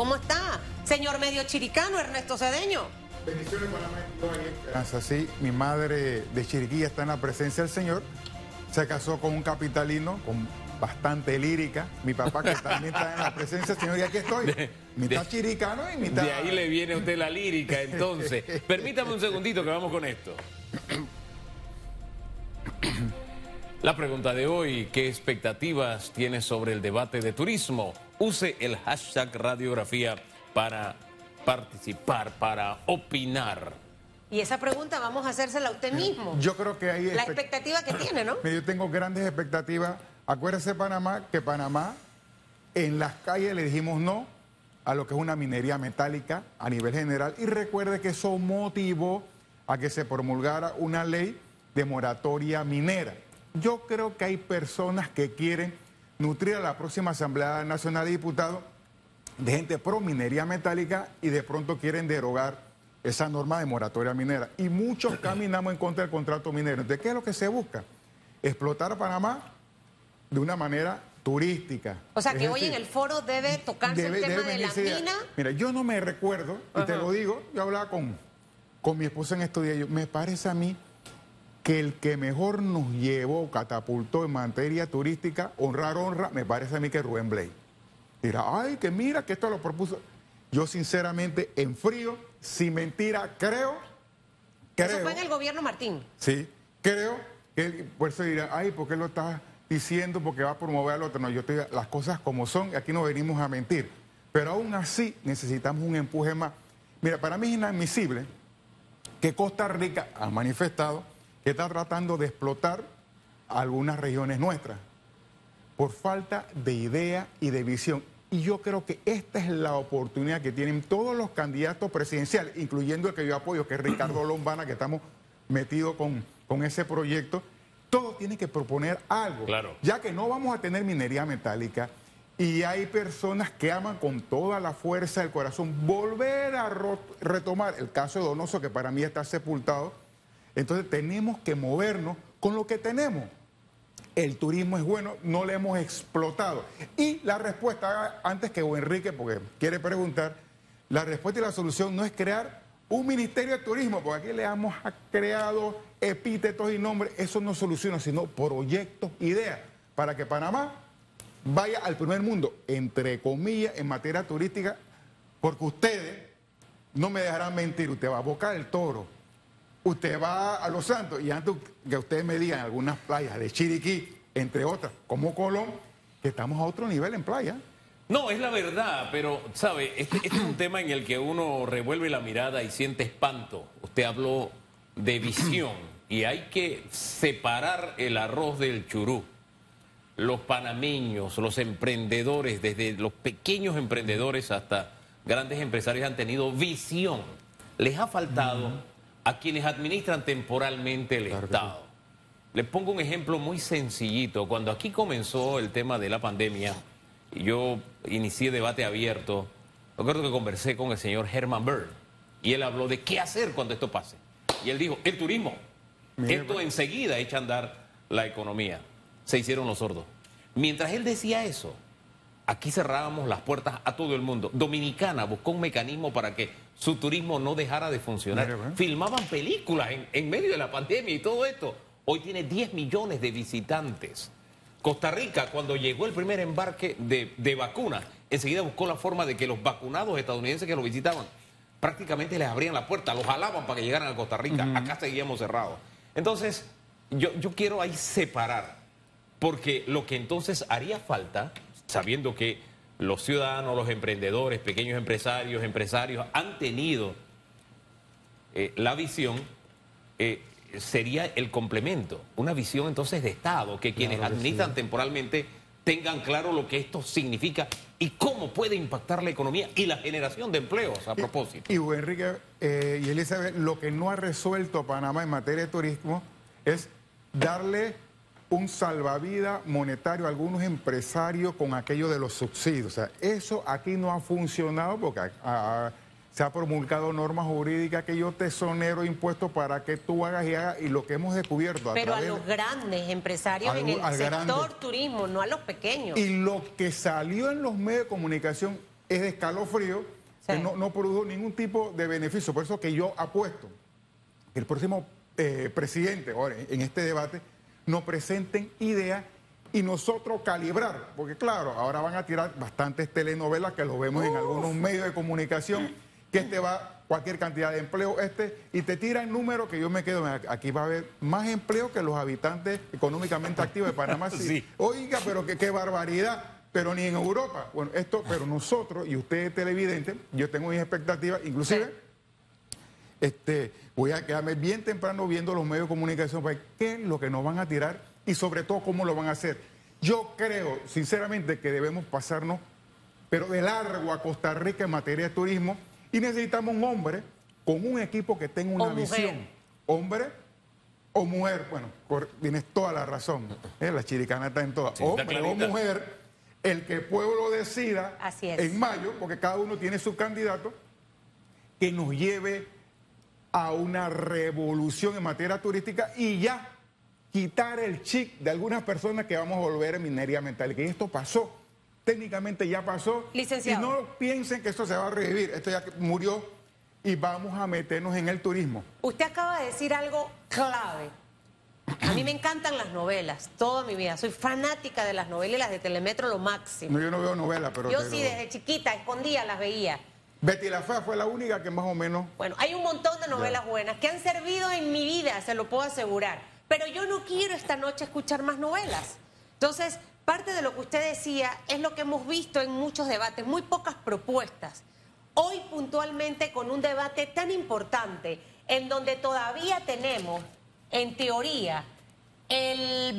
¿Cómo está, señor medio chiricano Ernesto Cedeño? Bendiciones, Panamá. Así, mi madre de Chiriquí está en la presencia del Señor. Se casó con un capitalino con bastante lírica. Mi papá, que también está en la presencia del Señor, y aquí estoy. Mitad chiricano y mitad... De ahí le viene a usted la lírica, entonces. Permítame un segundito que vamos con esto. La pregunta de hoy: ¿qué expectativas tiene sobre el debate de turismo? Use el hashtag radiografía para participar, para opinar. Y esa pregunta vamos a hacérsela a usted mismo. Yo creo que hay... La expectativa que tiene, ¿no? Yo tengo grandes expectativas. Acuérdese, Panamá, que Panamá, en las calles le dijimos no a lo que es una minería metálica a nivel general. Y recuerde que eso motivó a que se promulgara una ley de moratoria minera. Yo creo que hay personas que quieren nutrir a la próxima Asamblea Nacional de Diputados de gente pro minería metálica y de pronto quieren derogar esa norma de moratoria minera. Y muchos caminamos en contra del contrato minero. Entonces, ¿qué es lo que se busca? Explotar a Panamá de una manera turística. O sea, que hoy en el foro debe tocarse el tema de la mina. Mira, yo no me recuerdo, y te lo digo, yo hablaba con mi esposa en estos días, me parece a mí que el que mejor nos llevó, catapultó en materia turística, honra, me parece a mí que Rubén Blades. Dirá, ay, que mira, que esto lo propuso. Yo sinceramente, en frío, sin mentira, creo... Eso fue en el gobierno Martín. Sí, creo que él, por eso dirá, ay, ¿por qué lo estás diciendo? Porque va a promover al otro. No, yo estoy las cosas como son y aquí no venimos a mentir. Pero aún así necesitamos un empuje más. Mira, para mí es inadmisible que Costa Rica ha manifestado que está tratando de explotar algunas regiones nuestras por falta de idea y de visión. Y yo creo que esta es la oportunidad que tienen todos los candidatos presidenciales, incluyendo el que yo apoyo, que es Ricardo Lombana, que estamos metidos con ese proyecto. Todos tienen que proponer algo, claro, ya que no vamos a tener minería metálica y hay personas que aman con toda la fuerza del corazón volver a retomar el caso de Donoso, que para mí está sepultado. Entonces tenemos que movernos con lo que tenemos. El turismo es bueno, no lo hemos explotado. Y la respuesta, antes que Enrique, porque quiere preguntar, la respuesta y la solución no es crear un ministerio de turismo, porque aquí le hemos creado epítetos y nombres. Eso no soluciona, sino proyectos, ideas, para que Panamá vaya al primer mundo, entre comillas, en materia turística, porque ustedes no me dejarán mentir. Usted va a Boca del Toro, usted va a Los Santos, y antes que ustedes me digan algunas playas de Chiriquí, entre otras, como Colón, que estamos a otro nivel en playa. No, es la verdad, pero, ¿sabe? Este es un tema en el que uno revuelve la mirada y siente espanto. Usted habló de visión y hay que separar el arroz del churú. Los panameños, los emprendedores, desde los pequeños emprendedores hasta grandes empresarios, han tenido visión. Les ha faltado a quienes administran temporalmente el Estado. Sí. Les pongo un ejemplo muy sencillito. Cuando aquí comenzó el tema de la pandemia, y yo inicié debate abierto, recuerdo que conversé con el señor Herman Byrne, y él habló de qué hacer cuando esto pase. Y él dijo, el turismo. Esto enseguida echa a andar la economía. Se hicieron los sordos. Mientras él decía eso, aquí cerrábamos las puertas a todo el mundo. Dominicana buscó un mecanismo para que su turismo no dejara de funcionar. Filmaban películas en medio de la pandemia y todo esto. Hoy tiene 10 millones de visitantes. Costa Rica, cuando llegó el primer embarque de vacunas, enseguida buscó la forma de que los vacunados estadounidenses que lo visitaban prácticamente les abrían la puerta, los jalaban para que llegaran a Costa Rica. Acá seguíamos cerrados. Entonces, yo quiero ahí separar, porque lo que entonces haría falta, sabiendo que los ciudadanos, los emprendedores, pequeños empresarios, han tenido la visión, sería el complemento, una visión entonces de Estado, que quienes administran temporalmente tengan claro lo que esto significa y cómo puede impactar la economía y la generación de empleos a propósito. Y Enrique y Elizabeth, lo que no ha resuelto Panamá en materia de turismo es darle un salvavidas monetario a algunos empresarios con aquello de los subsidios. O sea, eso aquí no ha funcionado porque se ha promulgado normas jurídicas que yo te exonero impuestos para que tú hagas y lo que hemos descubierto. Pero a los grandes empresarios en el sector turismo, no a los pequeños. Y lo que salió en los medios de comunicación es de escalofrío, Sí. que no produjo ningún tipo de beneficio. Por eso que yo apuesto que el próximo presidente, ahora, en este debate, nos presenten ideas y nosotros calibrar, porque claro, ahora van a tirar bastantes telenovelas que lo vemos en algunos medios de comunicación, que va cualquier cantidad de empleo, y te tiran números que yo me quedo, aquí va a haber más empleo que los habitantes económicamente activos de Panamá. Sí. Oiga, pero qué barbaridad, pero ni en Europa. Bueno, pero nosotros, y ustedes televidentes, yo tengo mis expectativas, inclusive, voy a quedarme bien temprano viendo los medios de comunicación para ver qué es lo que nos van a tirar y sobre todo cómo lo van a hacer. Yo creo, sinceramente, que debemos pasarnos, pero de largo a Costa Rica en materia de turismo, y necesitamos un hombre con un equipo que tenga una visión. Hombre o mujer, bueno, tienes toda la razón, la chiricana está en todas. Sí, hombre o mujer, el que el pueblo decida en mayo, porque cada uno tiene su candidato, que nos lleve a una revolución en materia turística y ya quitar el chip de algunas personas que vamos a volver a minería metálica. Y esto pasó, técnicamente ya pasó. Licenciado. Y no piensen que esto se va a revivir, esto ya murió y vamos a meternos en el turismo. Usted acaba de decir algo clave. A mí me encantan las novelas, toda mi vida. Soy fanática de las novelas y las de Telemetro lo máximo. No, yo no veo novelas, pero... Yo sí, desde chiquita, escondía, las veía. Betty la Fea fue la única que más o menos... Bueno, hay un montón de novelas buenas que han servido en mi vida, se lo puedo asegurar. Pero yo no quiero esta noche escuchar más novelas. Entonces, parte de lo que usted decía es lo que hemos visto en muchos debates, muy pocas propuestas. Hoy puntualmente con un debate tan importante, en donde todavía tenemos, en teoría, el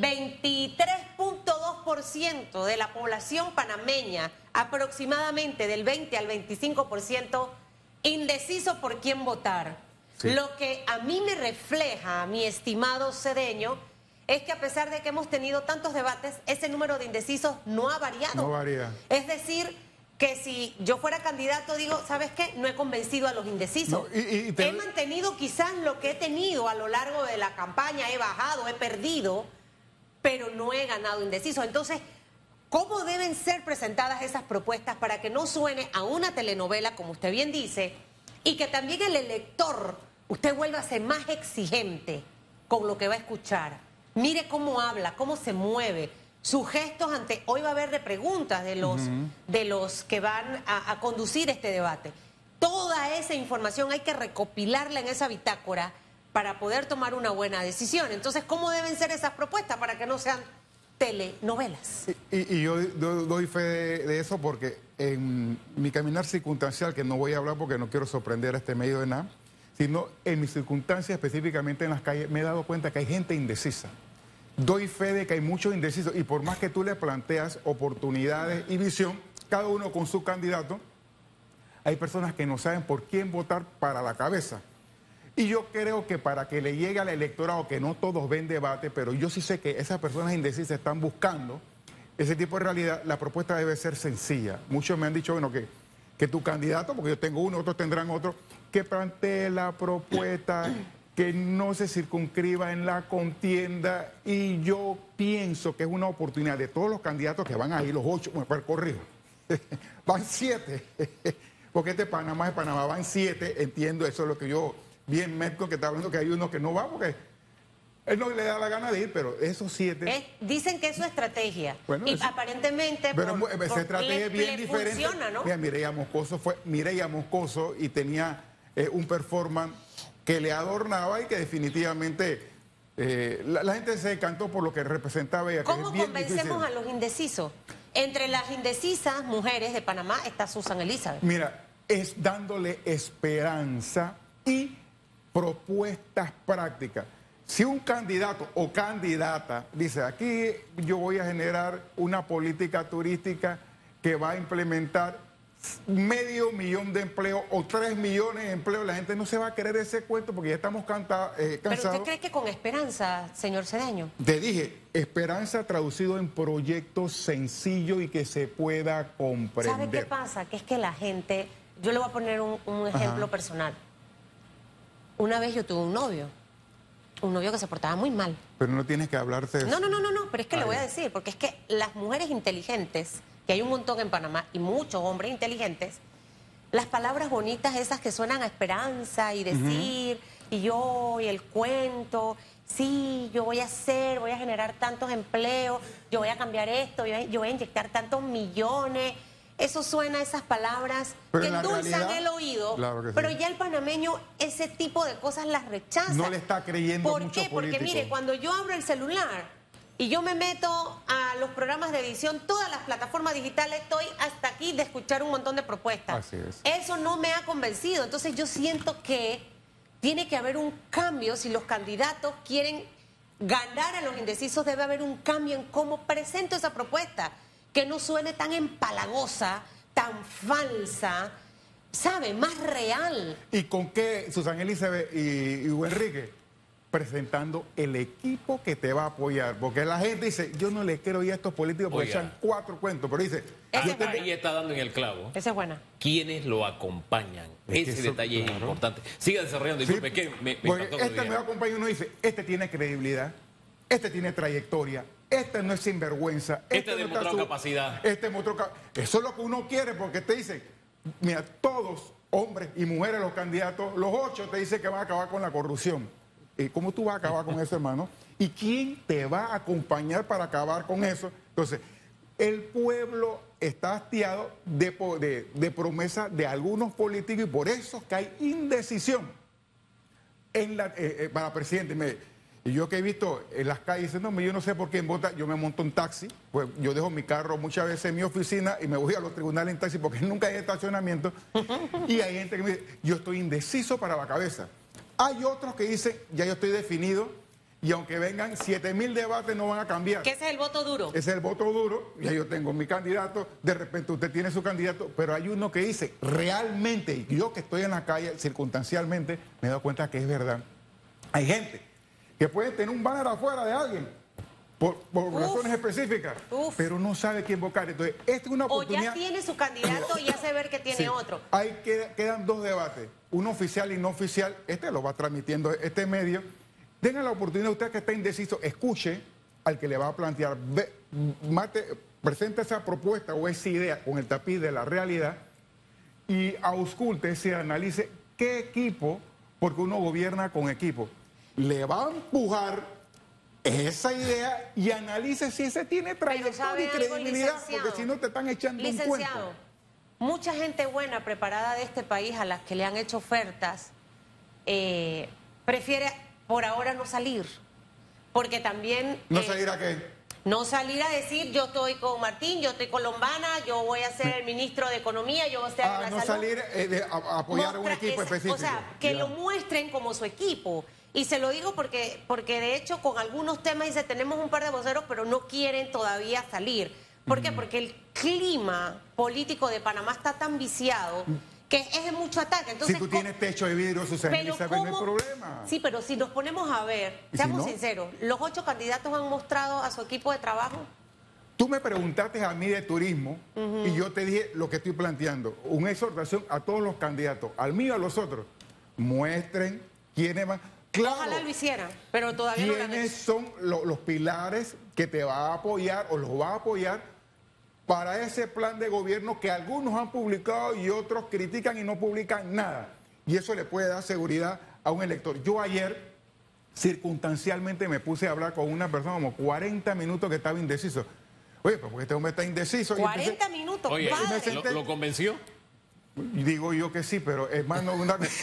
23.2% de la población panameña, aproximadamente del 20 al 25%, indeciso por quién votar. Sí. Lo que a mí me refleja, mi estimado Cedeño, es que a pesar de que hemos tenido tantos debates, ese número de indecisos no ha variado. No varía. Es decir, que si yo fuera candidato, digo, ¿sabes qué? No he convencido a los indecisos. No, he mantenido quizás lo que he tenido a lo largo de la campaña, he bajado, he perdido, pero no he ganado indecisos. Entonces, ¿cómo deben ser presentadas esas propuestas para que no suene a una telenovela, como usted bien dice, y que también el elector, usted vuelva a ser más exigente con lo que va a escuchar? Mire cómo habla, cómo se mueve, sus gestos ante... Hoy va a haber repreguntas de los que van a conducir este debate. Toda esa información hay que recopilarla en esa bitácora para poder tomar una buena decisión. Entonces, ¿cómo deben ser esas propuestas para que no sean telenovelas? Y yo doy fe de eso porque en mi caminar circunstancial, que no voy a hablar porque no quiero sorprender a este medio de nada, sino en mis circunstancias específicamente en las calles, me he dado cuenta que hay gente indecisa. Doy fe de que hay muchos indecisos y por más que tú le planteas oportunidades y visión, cada uno con su candidato, hay personas que no saben por quién votar para la cabeza. Y yo creo que para que le llegue al electorado, que no todos ven debate, pero yo sí sé que esas personas indecisas están buscando ese tipo de realidad, la propuesta debe ser sencilla. Muchos me han dicho, bueno, que tu candidato, porque yo tengo uno, otros tendrán otro, que plantee la propuesta, que no se circunscriba en la contienda, y yo pienso que es una oportunidad de todos los candidatos que van ahí, los 8, bueno, corrijo, van 7, porque este Panamá es Panamá, van 7, entiendo, eso es lo que yo bien mezco, que está hablando que hay uno que no va, porque él no le da la gana de ir, pero esos 7... dicen que es su estrategia, bueno, y aparentemente pero esa estrategia es bien diferente. Funciona, ¿no? Mira, Mireya Moscoso y tenía un performance que le adornaba y que definitivamente la gente se encantó por lo que representaba ella. ¿Cómo convencemos a los indecisos? Entre las indecisas mujeres de Panamá está Susan Elizabeth. Mira, es dándole esperanza y propuestas prácticas. Si un candidato o candidata dice, aquí yo voy a generar una política turística que va a implementar 500,000 de empleos o 3 millones de empleos, la gente no se va a creer ese cuento porque ya estamos cansados. ¿Pero usted cree que con esperanza, señor Cedeño? Te dije, esperanza traducido en proyectos sencillos y que se pueda comprender. ¿Sabe qué pasa? Que es que la gente, yo le voy a poner un ejemplo personal. Una vez yo tuve un novio que se portaba muy mal. Pero no tienes que hablarte de eso. No, pero es que le voy a decir, porque es que las mujeres inteligentes que hay un montón en Panamá y muchos hombres inteligentes, las palabras bonitas esas que suenan a esperanza y decir, y yo, y el cuento, sí, yo voy a hacer, voy a generar tantos empleos, yo voy a cambiar esto, yo voy a inyectar tantos millones. Eso suena a esas palabras pero que endulzan el oído, claro que sí. pero ya el panameño ese tipo de cosas las rechaza. No le está creyendo ¿Por mucho qué? Porque político. mire, cuando yo abro el celular y yo me meto a los programas de edición, todas las plataformas digitales, estoy hasta aquí de escuchar un montón de propuestas. Así es. Eso no me ha convencido. Entonces yo siento que tiene que haber un cambio. Si los candidatos quieren ganar a los indecisos, debe haber un cambio en cómo presento esa propuesta. Que no suene tan empalagosa, tan falsa, ¿sabe? Más real. ¿Y con qué, Susana Elizabeth y Hugo Enrique? Presentando el equipo que te va a apoyar. Porque la gente dice, yo no le quiero ir a estos políticos porque Oiga. echan 4 cuentos. Pero dice, Ahí está dando en el clavo. Esa es buena. ¿Quiénes lo acompañan? Es que Ese eso, detalle claro. es importante. Siga desarrollando, disculpe, sí, que me porque encantó que lo este me diga. va a acompañar y uno dice, este tiene credibilidad, este tiene trayectoria, este no es sinvergüenza. Este no demostró está capacidad. Este mostró Eso es lo que uno quiere porque te dicen, mira, todos, hombres y mujeres, los candidatos, los 8 te dicen que van a acabar con la corrupción. ¿Cómo tú vas a acabar con eso, hermano? ¿Y quién te va a acompañar para acabar con eso? Entonces, el pueblo está hastiado de promesas de algunos políticos y por eso es que hay indecisión para presidente. Y yo que he visto en las calles dicen, no, yo no sé por quién vota, yo me monto en taxi, pues yo dejo mi carro muchas veces en mi oficina y me voy a los tribunales en taxi porque nunca hay estacionamiento. Y hay gente que me dice, yo estoy indeciso para la cabeza. Hay otros que dicen, ya yo estoy definido y aunque vengan 7,000 debates no van a cambiar. Que ese es el voto duro. Ese es el voto duro, ya yo tengo mi candidato, de repente usted tiene su candidato, pero hay uno que dice, realmente, y yo que estoy en la calle circunstancialmente, me he dado cuenta que es verdad. Hay gente que puede tener un banner afuera de alguien por razones específicas, pero no sabe quién votar. Entonces, esta es una O oportunidad. ya tiene su candidato y hace ver que tiene Sí, otro. quedan 2 debates, uno oficial y no oficial. Este lo va transmitiendo este medio. Tenga la oportunidad, usted que está indeciso, escuche al que le va a plantear, presente esa propuesta o esa idea con el tapiz de la realidad y ausculte, se analice qué equipo, porque uno gobierna con equipo, le va a empujar esa idea y analice si ese tiene trayectoria ¿sabe y algo, credibilidad, licenciado? porque si no te están echando un Licenciado, cuento. mucha gente buena preparada de este país a las que le han hecho ofertas prefiere por ahora no salir, porque también... ¿No salir a qué? No salir a decir, yo estoy con Martín, yo estoy con Lombana, yo voy a ser el ministro de Economía, yo voy a ser la no salud. salir a apoyar a un equipo específico. O sea, que Ya. lo muestren como su equipo. Y se lo digo porque de hecho con algunos temas dice, tenemos un par de voceros, pero no quieren todavía salir. ¿Por qué? Porque el clima político de Panamá está tan viciado que es de mucho ataque. Entonces, Si tú tienes techo de vidrio, Susana pero Elizabeth, no hay ¿cómo? problema. Sí, pero si nos ponemos a ver, ¿Y si seamos no? sinceros, ¿los 8 candidatos han mostrado a su equipo de trabajo? Tú me preguntaste a mí de turismo y yo te dije lo que estoy planteando. Una exhortación a todos los candidatos, al mío y a los otros. Muestren quiénes van. Claro, Ojalá lo hicieran, pero todavía no lo han quiénes hecho. son los pilares que te va a apoyar o los va a apoyar para ese plan de gobierno que algunos han publicado y otros critican y no publican nada. Y eso le puede dar seguridad a un elector. Yo ayer, circunstancialmente, me puse a hablar con una persona como 40 minutos que estaba indeciso. Oye, pues porque este hombre está indeciso. 40 minutos, Oye, padre. ¿lo convenció? Y digo yo que sí, pero hermano,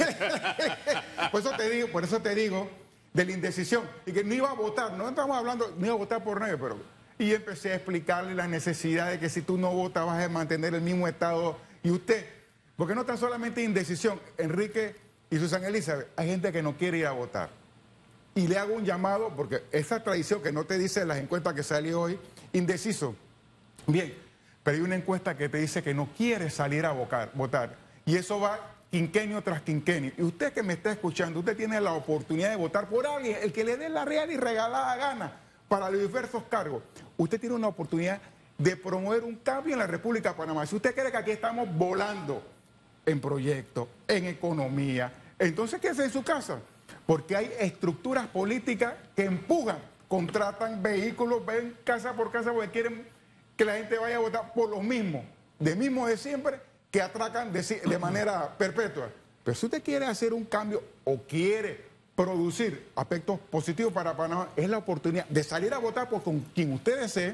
por eso te digo de la indecisión. Y que no iba a votar, no estamos hablando, no iba a votar por nadie, pero... Y empecé a explicarle la necesidad de que si tú no votas vas a mantener el mismo estado. Y usted, porque no tan solamente indecisión, Enrique y Susana Elizabeth, hay gente que no quiere ir a votar. Y le hago un llamado, porque esa tradición que no te dice las encuestas que salió hoy, indeciso. Bien, pero hay una encuesta que te dice que no quiere salir a votar. Y eso va quinquenio tras quinquenio. Y usted que me está escuchando, usted tiene la oportunidad de votar por alguien, el que le dé la real y regalada gana para los diversos cargos. Usted tiene una oportunidad de promover un cambio en la República de Panamá. Si usted cree que aquí estamos volando en proyectos, en economía, entonces quédese en su casa. Porque hay estructuras políticas que empujan, contratan vehículos, ven casa por casa porque quieren que la gente vaya a votar por los mismos de siempre, que atracan de manera perpetua. Pero si usted quiere hacer un cambio o quiere producir aspectos positivos para Panamá, es la oportunidad de salir a votar por con quien usted desee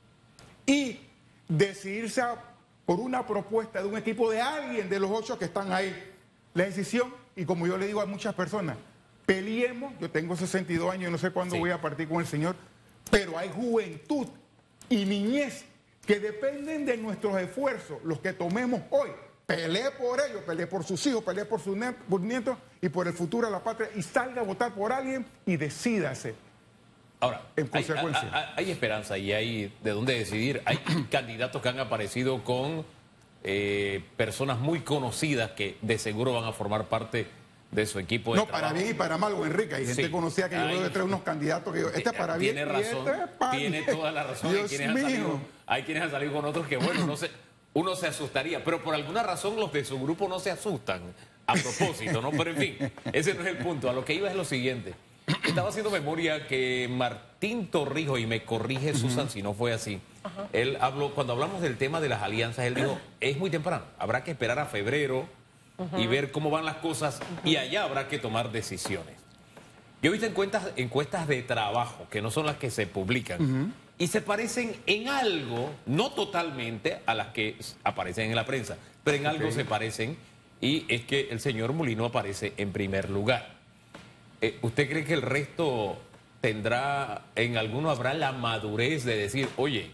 y decidirse por una propuesta de un equipo de alguien de los 8 que están ahí. La decisión, y como yo le digo a muchas personas, peleemos, yo tengo 62 años, no sé cuándo voy a partir con el Señor, pero hay juventud y niñez que dependen de nuestros esfuerzos, los que tomemos hoy. Pelee por ellos, pelee por sus hijos, pelee por sus nietos y por el futuro de la patria, y salga a votar por alguien y decídase. Ahora, en consecuencia. hay esperanza y hay de dónde decidir. Hay candidatos que han aparecido con personas muy conocidas que de seguro van a formar parte de su equipo de trabajo. Para bien y para mal, Enrique. Hay gente conocida que yo veo detrás de unos candidatos que yo, este es para bien. Tiene razón, tiene toda la razón. Hay quienes han salido con otros que, bueno, no sé, uno se asustaría, pero por alguna razón los de su grupo no se asustan a propósito, ¿no? Pero en fin, ese no es el punto. A lo que iba es lo siguiente. Estaba haciendo memoria que Martín Torrijos, y me corrige Susan si no fue así, él habló, cuando hablamos del tema de las alianzas, él dijo, es muy temprano, habrá que esperar a febrero y ver cómo van las cosas y allá habrá que tomar decisiones. Yo he visto encuestas de trabajo, que no son las que se publican, y se parecen en algo, no totalmente a las que aparecen en la prensa, pero en algo se parecen, y es que el señor Mulino aparece en primer lugar. ¿Usted cree que el resto tendrá, en alguno habrá la madurez de decir, oye,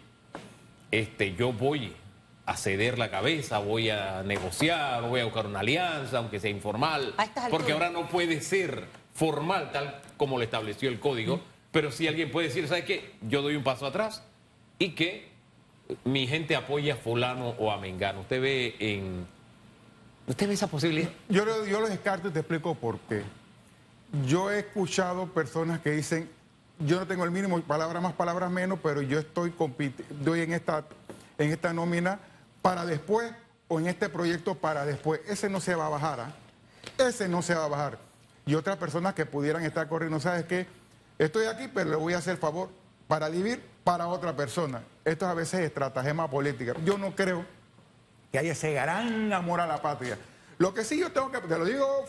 yo voy a ceder la cabeza, voy a negociar, voy a buscar una alianza, aunque sea informal, porque ahora no puede ser formal tal como lo estableció el código, pero sí alguien puede decir, ¿sabe qué? Yo doy un paso atrás y que mi gente apoya a fulano o a mengano. ¿Usted ve esa posibilidad? Yo lo descarto y te explico por qué. Yo he escuchado personas que dicen, yo no tengo el mínimo, palabras más, palabras menos, pero yo estoy en esta nómina para después, o en este proyecto para después. Ese no se va a bajar, ese no se va a bajar. Y otras personas que pudieran estar corriendo, ¿sabes qué? Estoy aquí, pero le voy a hacer favor para vivir para otra persona. Esto a veces es estratagema política. Yo no creo que haya ese gran amor a la patria. Lo que sí yo tengo que, te lo digo,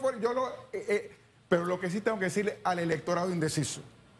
pero lo que sí tengo que decirle al electorado indeciso.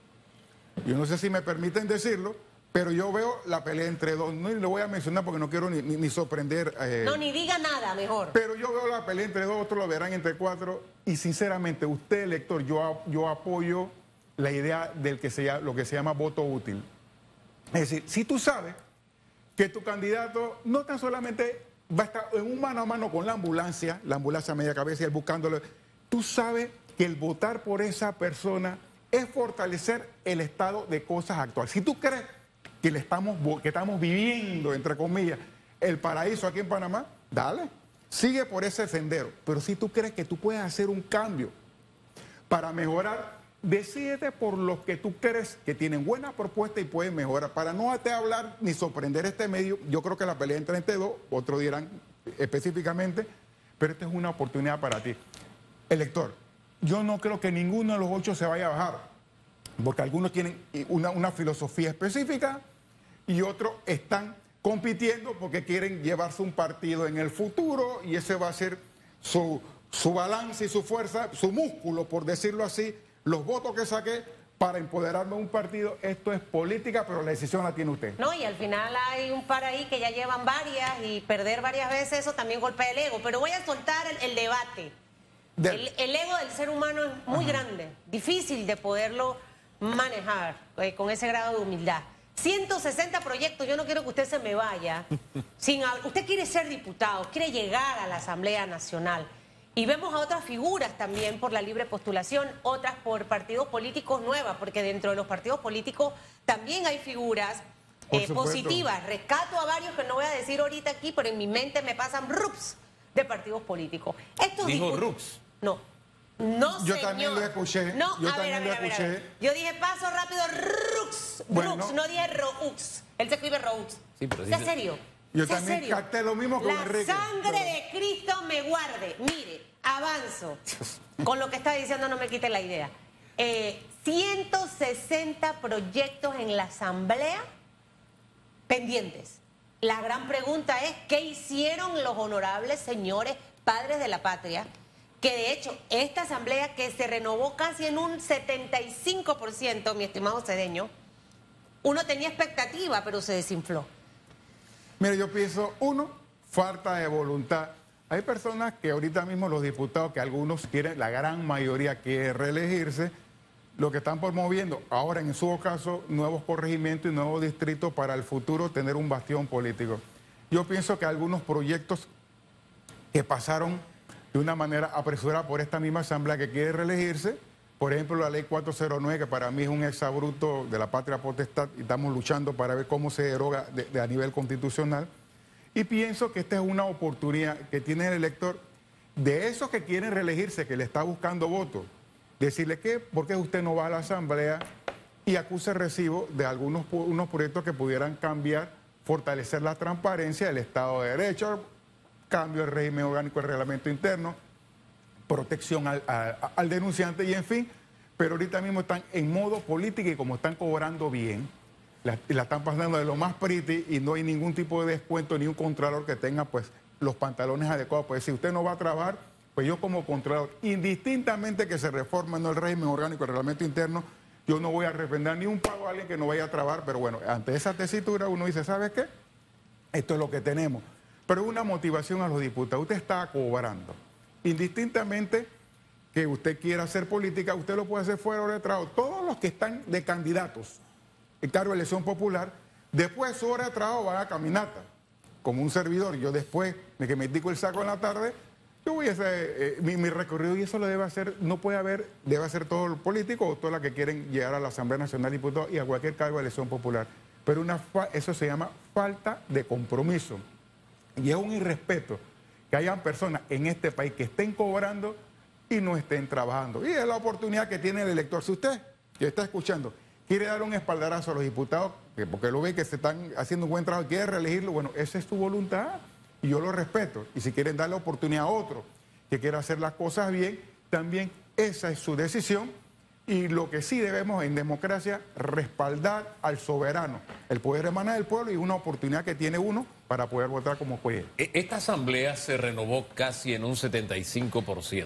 Yo no sé si me permiten decirlo, pero yo veo la pelea entre dos. No lo voy a mencionar porque no quiero ni sorprender. No, ni diga nada, mejor. Pero yo veo la pelea entre dos, otros lo verán entre 4. Y sinceramente, usted, elector, yo apoyo la idea del lo que se llama voto útil. Es decir, si tú sabes que tu candidato no tan solamente va a estar en un mano a mano con la ambulancia a media cabeza y él buscándolo, tú sabes que el votar por esa persona es fortalecer el estado de cosas actual. Si tú crees que estamos viviendo, entre comillas, el paraíso aquí en Panamá, dale, sigue por ese sendero. Pero si tú crees que tú puedes hacer un cambio para mejorar, decídete por los que tú crees que tienen buena propuesta y pueden mejorar. Para no te hablar ni sorprender este medio, yo creo que la pelea entre dos, otros dirán específicamente, pero esta es una oportunidad para ti. Elector, yo no creo que ninguno de los 8 se vaya a bajar, porque algunos tienen una filosofía específica y otros están compitiendo porque quieren llevarse un partido en el futuro y ese va a ser su balance y su fuerza, su músculo, por decirlo así, los votos que saqué para empoderarme de un partido. Esto es política, pero la decisión la tiene usted. No, y al final hay un par ahí que ya llevan varias y perder varias veces, eso también golpea el ego. Pero voy a soltar el debate. El ego del ser humano es muy grande, difícil de poderlo manejar con ese grado de humildad. 160 proyectos, yo no quiero que usted se me vaya. Usted quiere ser diputado, quiere llegar a la Asamblea Nacional. Y vemos a otras figuras también por la libre postulación, otras por partidos políticos nuevas, porque dentro de los partidos políticos también hay figuras positivas. Rescato a varios que no voy a decir ahorita aquí, pero en mi mente me pasan rups de partidos políticos. ¿Dijo rups? No, señor. Yo también lo escuché. No, yo a ver. Yo dije paso rápido, rux. Bueno, rux, no dije roux. Él se escribe roux. Sí, pero ¿Es serio? Yo también capté lo mismo con Enrique. La sangre de Cristo me guarde. Mire, avanzo. Con lo que está diciendo no me quite la idea. 160 proyectos en la Asamblea pendientes. La gran pregunta es, ¿qué hicieron los honorables señores padres de la patria? Que de hecho, esta asamblea que se renovó casi en un 75%, mi estimado Cedeño, uno tenía expectativa, pero se desinfló. Mire, yo pienso, uno, falta de voluntad. Hay personas que ahorita mismo los diputados, que algunos quieren, la gran mayoría quiere reelegirse, lo que están promoviendo ahora en su caso nuevos corregimientos y nuevos distritos para el futuro tener un bastión político. Yo pienso que algunos proyectos que pasaron de una manera apresurada por esta misma asamblea que quiere reelegirse, por ejemplo la ley 409, que para mí es un exabrupto de la patria potestad y estamos luchando para ver cómo se deroga a nivel constitucional, y pienso que esta es una oportunidad que tiene el elector de esos que quieren reelegirse, que le está buscando votos, decirle que por qué usted no va a la asamblea y acusa el recibo de unos proyectos que pudieran cambiar, fortalecer la transparencia del Estado de Derecho, cambio del régimen orgánico del reglamento interno, protección al denunciante y en fin, pero ahorita mismo están en modo político y como están cobrando bien, la están pasando de lo más pretty y no hay ningún tipo de descuento ni un contralor que tenga pues los pantalones adecuados. Pues si usted no va a trabajar, pues yo como contralor, indistintamente que se reforme no el régimen orgánico, el reglamento interno, yo no voy a refrendar ni un pago a alguien que no vaya a trabajar, pero bueno, ante esa tesitura uno dice, ¿sabe qué? Esto es lo que tenemos. Pero es una motivación a los diputados, usted está cobrando. Indistintamente que usted quiera hacer política, usted lo puede hacer fuera o retrasado. Todos los que están de candidatos en cargo de elección popular, después de su hora de trabajo van a caminata, como un servidor. Yo después de que me digo el saco en la tarde, yo voy a hacer mi recorrido y eso lo debe hacer, no puede haber, debe hacer todo el político o todos los que quieren llegar a la Asamblea Nacional de Diputados y a cualquier cargo de elección popular. Pero eso se llama falta de compromiso. Y es un irrespeto que hayan personas en este país que estén cobrando y no estén trabajando. Y es la oportunidad que tiene el elector. Si usted, que está escuchando, quiere dar un espaldarazo a los diputados, porque lo ve que se están haciendo un buen trabajo y quiere reelegirlo, bueno, esa es su voluntad y yo lo respeto. Y si quieren darle oportunidad a otro que quiera hacer las cosas bien, también esa es su decisión. Y lo que sí debemos en democracia, respaldar al soberano. El poder emana del pueblo y una oportunidad que tiene uno para poder votar como puede. Esta asamblea se renovó casi en un 75%.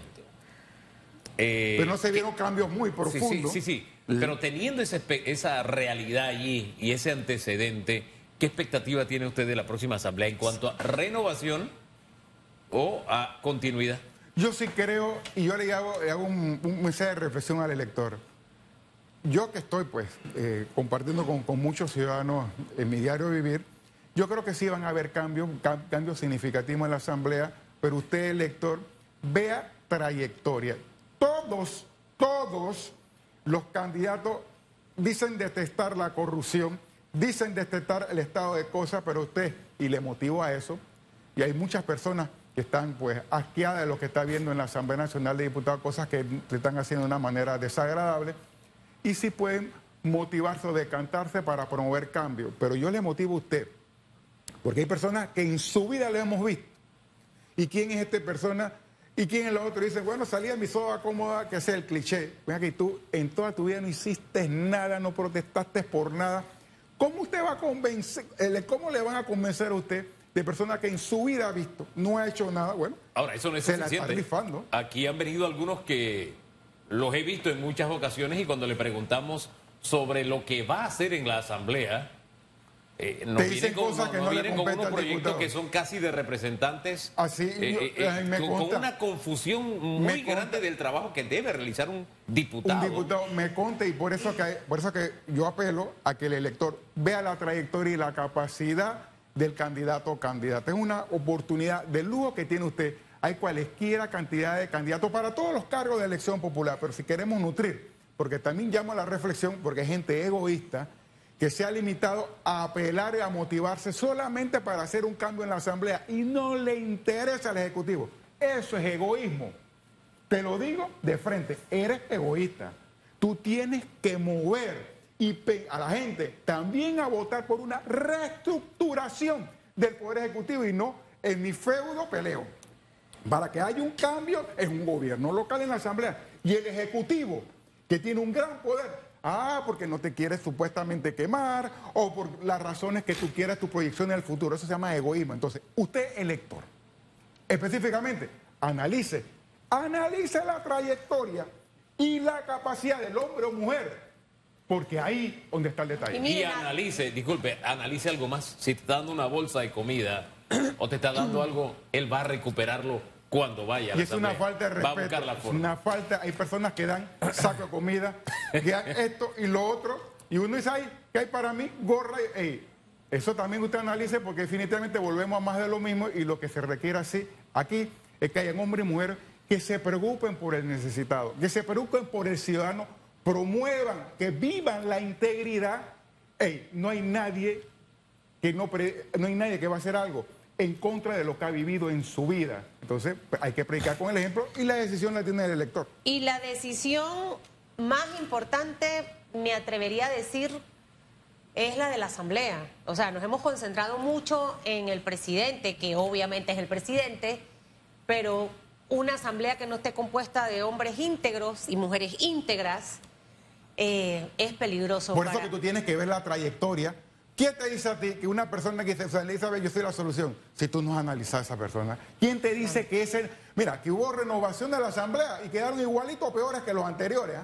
Pero no se vieron cambios muy profundos. Sí. Pero teniendo esa realidad allí y ese antecedente, ¿qué expectativa tiene usted de la próxima asamblea en cuanto a renovación o a continuidad? Yo sí creo, y yo le hago un mensaje de reflexión al elector. Yo que estoy pues compartiendo con muchos ciudadanos en mi diario vivir, yo creo que sí van a haber cambios significativos en la asamblea, pero usted, elector, vea trayectoria. Todos los candidatos dicen detestar la corrupción, dicen detestar el estado de cosas, pero usted, y le motivo a eso, y hay muchas personas que están pues asqueadas de lo que está viendo en la Asamblea Nacional de Diputados, cosas que se están haciendo de una manera desagradable, y sí pueden motivarse o decantarse para promover cambios. Pero yo le motivo a usted, porque hay personas que en su vida le hemos visto. ¿Y quién es esta persona? ¿Y quién es la otra? Y dicen, bueno, salí de mi soga cómoda, que sea el cliché. Venga, que tú en toda tu vida no hiciste nada, no protestaste por nada. ¿Cómo usted va a convencer, cómo le van a convencer a usted de personas que en su vida ha visto, no ha hecho nada? Bueno, ahora, eso no es suficiente. Aquí han venido algunos que los he visto en muchas ocasiones y cuando le preguntamos sobre lo que va a hacer en la asamblea, nos vienen con unos proyectos que son casi de representantes, con una confusión muy grande del trabajo que debe realizar un diputado. Un diputado me consta, y por eso que yo apelo a que el elector vea la trayectoria y la capacidad del candidato o candidata. Es una oportunidad de lujo que tiene usted. Hay cualesquiera cantidad de candidatos para todos los cargos de elección popular, pero si queremos nutrir, porque también llamo a la reflexión, porque hay gente egoísta que se ha limitado a apelar y a motivarse solamente para hacer un cambio en la asamblea y no le interesa al Ejecutivo. Eso es egoísmo. Te lo digo de frente, eres egoísta. Tú tienes que mover a la gente también a votar por una reestructuración del Poder Ejecutivo y no en mi feudo peleo. Para que haya un cambio en un gobierno local en la Asamblea y el Ejecutivo, que tiene un gran poder, porque no te quieres supuestamente quemar o por las razones que tú quieras, tu proyección en el futuro. Eso se llama egoísmo. Entonces, usted, elector, específicamente, analice la trayectoria y la capacidad del hombre o mujer, porque ahí donde está el detalle. Y analice algo más. Si te está dando una bolsa de comida o te está dando algo, él va a recuperarlo cuando vaya. Y es una falta de respeto. Va a buscar la forma. Una falta. Hay personas que dan saco de comida, que dan esto y lo otro, y uno dice, ay, ¿qué hay para mí? Gorra. Eso también usted analice, porque definitivamente volvemos a más de lo mismo, y lo que se requiere así aquí es que hayan hombres y mujeres que se preocupen por el necesitado, que se preocupen por el ciudadano, promuevan, que vivan la integridad. No hay nadie que no hay nadie que va a hacer algo en contra de lo que ha vivido en su vida. Entonces, hay que predicar con el ejemplo, y la decisión la tiene el elector. Y la decisión más importante, me atrevería a decir, es la de la Asamblea. O sea, nos hemos concentrado mucho en el presidente, que obviamente es el presidente, pero una Asamblea que no esté compuesta de hombres íntegros y mujeres íntegras es peligroso. Por eso que tú tienes que ver la trayectoria. ¿Quién te dice a ti que una persona que dice, o sea, Elizabeth, yo soy la solución? Si tú no has analizado a esa persona. ¿Quién te dice que ese... Mira, que hubo renovación de la Asamblea y quedaron igualitos o peores que los anteriores.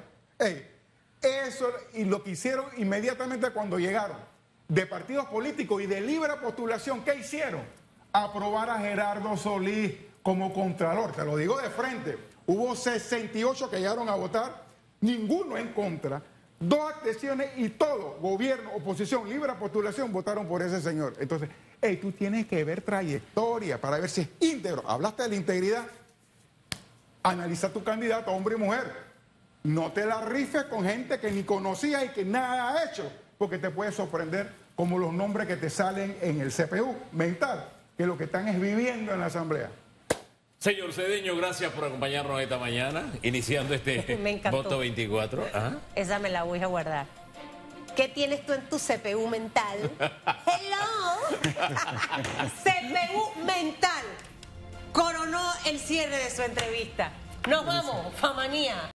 Eso, y lo que hicieron inmediatamente cuando llegaron de partidos políticos y de libre postulación, ¿qué hicieron? Aprobar a Gerardo Solís como contralor. Te lo digo de frente. Hubo 68 que llegaron a votar, ninguno en contra. 2 abstenciones y todo, gobierno, oposición, libre postulación, votaron por ese señor. Entonces, tú tienes que ver trayectoria para ver si es íntegro. Hablaste de la integridad. Analiza tu candidato, hombre y mujer. No te la rifes con gente que ni conocía y que nada ha hecho, porque te puede sorprender como los nombres que te salen en el CPU mental, que lo que están es viviendo en la Asamblea. Señor Cedeño, gracias por acompañarnos esta mañana, iniciando este voto 24. Ajá. Esa me la voy a guardar. ¿Qué tienes tú en tu CPU mental? ¡Hello! CPU mental. Coronó el cierre de su entrevista. Nos vamos, Famanía.